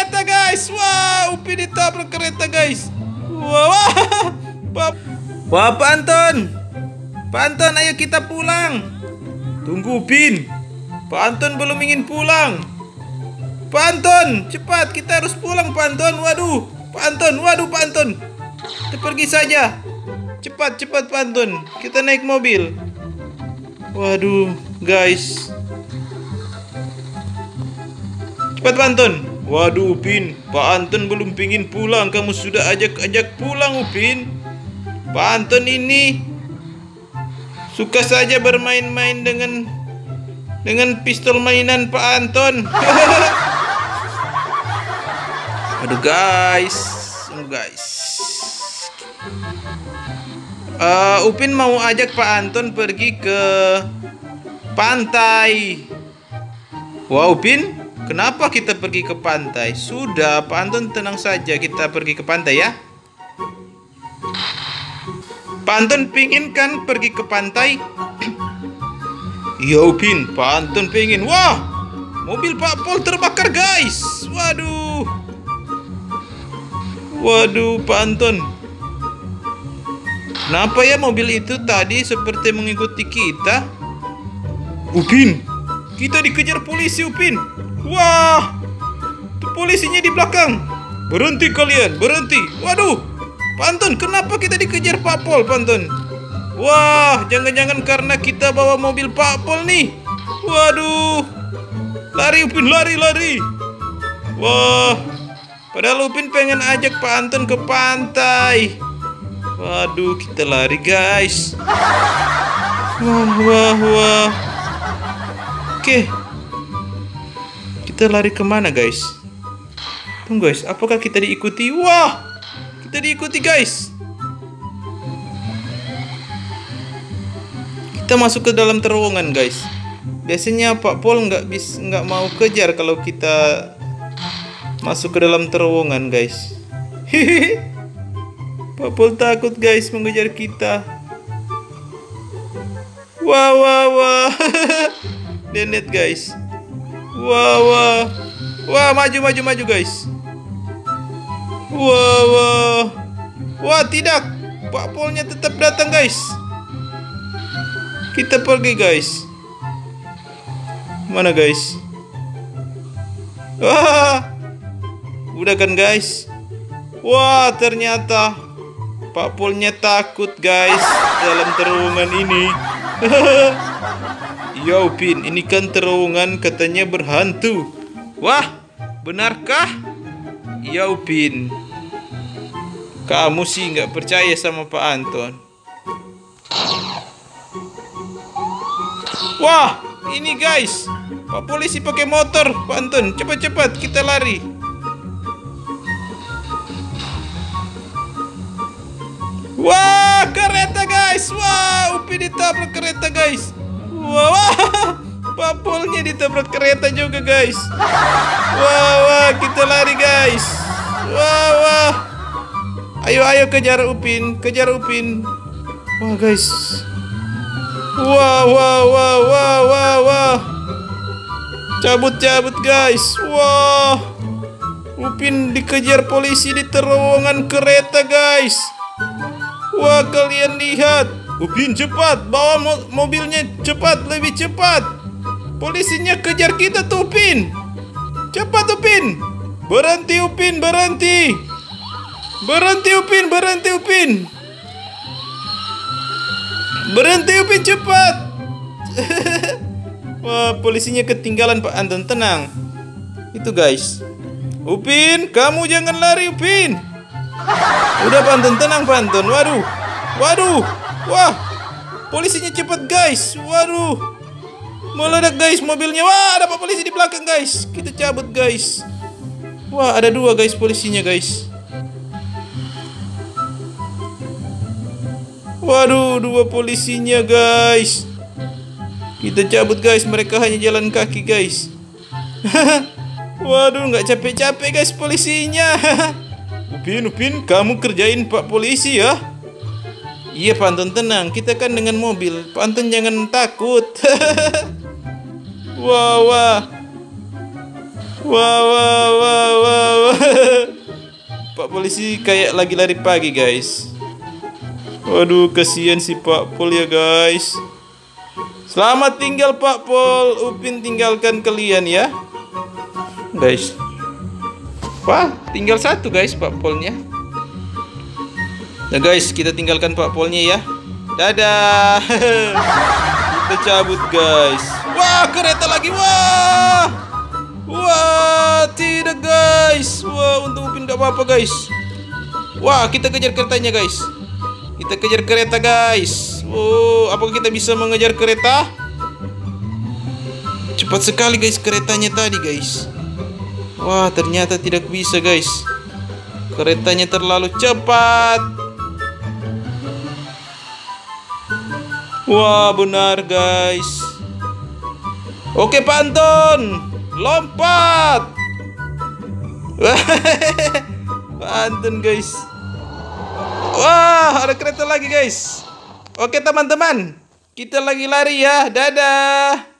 kereta guys. Wah, Upin ditabrak kereta guys. Wah, wah, Pak Anton. Pak Anton, ayo kita pulang. Tunggu Upin. Pak Anton belum ingin pulang. Pak Anton, cepat, kita harus pulang Pak Anton. Waduh, Pak Anton, waduh Pak Anton. Kita pergi saja. Cepat, cepat Pak Anton. Kita naik mobil. Waduh, guys. Cepat Pak Anton. Waduh Upin, Pak Anton belum pingin pulang. Kamu sudah ajak-ajak pulang Upin. Pak Anton ini suka saja bermain-main dengan pistol mainan Pak Anton. Aduh guys. Upin mau ajak Pak Anton pergi ke pantai. Wah Upin, kenapa kita pergi ke pantai? Sudah Pak Anton, tenang saja, kita pergi ke pantai ya. Pak Anton pingin kan pergi ke pantai? Iya Upin, Pak Anton pingin. Wah, mobil Pak Pol terbakar guys. Waduh Pak Anton. Kenapa ya mobil itu tadi seperti mengikuti kita? Upin, kita dikejar polisi Upin. Wah, tuh polisinya di belakang. Berhenti kalian, berhenti. Waduh, Pak Anton, kenapa kita dikejar Pak Pol, Pak Anton? Wah, jangan-jangan karena kita bawa mobil Pak Pol nih. Waduh, lari Upin, lari. Wah, padahal Upin pengen ajak Pak Anton ke pantai. Waduh, kita lari guys. Wah. Oke, kita lari kemana guys? Tunggu guys, apakah kita diikuti? Wah, kita diikuti guys. Kita masuk ke dalam terowongan guys. Biasanya Pak Pol nggak mau kejar kalau kita masuk ke dalam terowongan guys. Pak Pol takut guys mengejar kita. Wah. Dia lihat guys. Wah, maju guys. Wah, tidak. Pak Polnya tetap datang guys. Kita pergi guys. Mana guys? Wah, udah kan guys. Wah, ternyata Pak Polnya takut guys dalam terowongan ini. Ya Upin, ini kan terowongan katanya berhantu. Wah, benarkah? Ya Upin, kamu sih nggak percaya sama Pak Anton. Wah, ini guys, Pak polisi pakai motor. Pak Anton, cepat kita lari. Wah, kereta guys. Wah, Upin ditabrak kereta guys. Wah, Pak Polnya ditabrak kereta juga guys. Wah, kita lari guys. Wah. Ayo kejar Upin. Wah guys. Wah. Cabut guys. Wah, Upin dikejar polisi di terowongan kereta guys. Wah, kalian lihat. Upin cepat, bawa mobilnya cepat, lebih cepat. Polisinya kejar kita tuh Upin. Cepat Upin. Berhenti Upin. Berhenti Upin, cepat. Wah, polisinya ketinggalan Pak Anton, tenang. Itu guys. Upin, kamu jangan lari Upin. Udah Pak Anton, tenang Pak Anton. Waduh. Wah, polisinya cepat guys. Waduh, meledak guys mobilnya. Wah, ada Pak polisi di belakang guys. Kita cabut guys. Wah, ada 2 guys polisinya guys. Waduh, 2 polisinya guys. Kita cabut guys, mereka hanya jalan kaki guys. Waduh, nggak capek-capek guys polisinya. Upin, kamu kerjain Pak polisi ya. Iya Pak Anton, tenang, kita kan dengan mobil. Pak Anton jangan takut. Wah. Pak polisi kayak lagi lari pagi, guys. Waduh, kasihan si Pak Pol ya, guys. Selamat tinggal Pak Pol. Upin tinggalkan kalian ya, guys. Wah, tinggal satu, guys, Pak Polnya. Nah, guys, kita tinggalkan Pak Polnya ya. Dadah. Kita cabut, guys. Wah, kereta lagi. Wah. Wah, tidak, guys. Wah, untung Upin gak apa-apa, guys. Wah, kita kejar keretanya, guys. Kita kejar kereta, guys. Oh, apakah kita bisa mengejar kereta? Cepat sekali, guys, keretanya tadi, guys. Wah, ternyata tidak bisa, guys. Keretanya terlalu cepat. Wah, benar, guys. Oke, Pak Anton, lompat. Pak Anton, guys. Wah, ada kereta lagi, guys. Oke, teman-teman, kita lagi lari ya. Dadah.